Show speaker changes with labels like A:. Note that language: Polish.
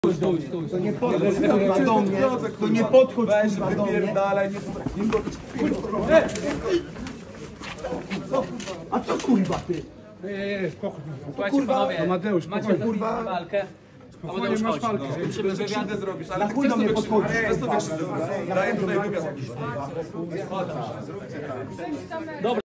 A: Stój.
B: To nie podchodź kurwa do mnie, to nie podchodź kurwa do mnie. A co kurwa ty?
A: Spokój. Słuchajcie panowie,
C: Mateusz,
A: macie kurwa walkę. Amadeusz, chodź. Kończymy wywiad.
B: Na chuj do mnie podchodzisz?
D: Daję tutaj wywiad.
A: Dobra.